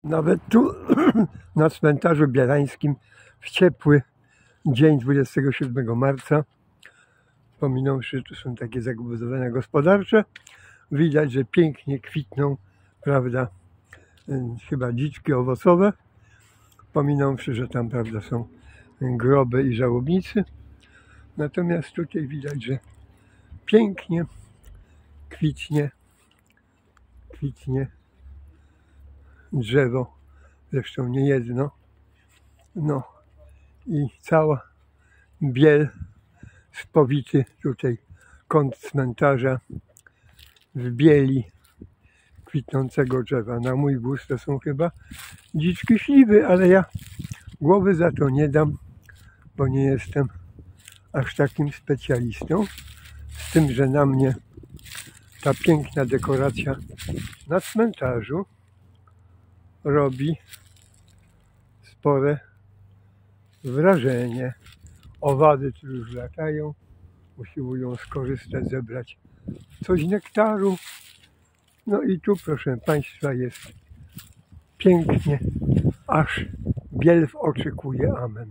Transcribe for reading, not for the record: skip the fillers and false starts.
Nawet tu na cmentarzu bielańskim w ciepły dzień 27 marca, pominąwszy, tu są takie zabudowania gospodarcze, widać, że pięknie kwitną, prawda, chyba dziczki owocowe, pominąwszy, że tam, prawda, są groby i żałobnicy. Natomiast tutaj widać, że pięknie kwitnie drzewo, zresztą nie jedno, no i cała biel, spowity tutaj kąt cmentarza w bieli kwitnącego drzewa. Na mój gust to są chyba dziczki śliwy, ale ja głowy za to nie dam, bo nie jestem aż takim specjalistą, z tym, że na mnie ta piękna dekoracja na cmentarzu robi spore wrażenie. Owady tu już latają, usiłują skorzystać, zebrać coś nektaru. No i tu, proszę Państwa, jest pięknie, aż biel w oczy kuje. Amen.